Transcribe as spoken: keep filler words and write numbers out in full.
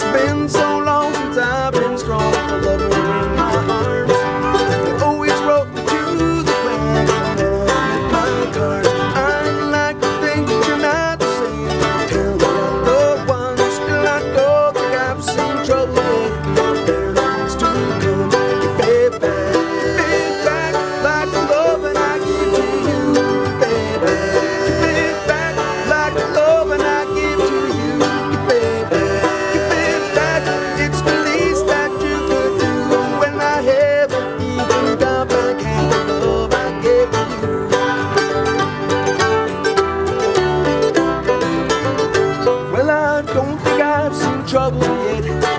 Been so long since I've been strong to love her in my arms. You always wrote me to the ground and then with my cards. I'd like to think that you're not the same. Tell the other ones, still I don't think I've seen trouble yet. There needs to come you pay back, pay back like the loving I give to you. Pay back, pay back like the loving I give to you. You pay back, you pay back. It's the least that you could do when I haven't even got back half the love I gave to you. Well, I don't think I've seen trouble yet.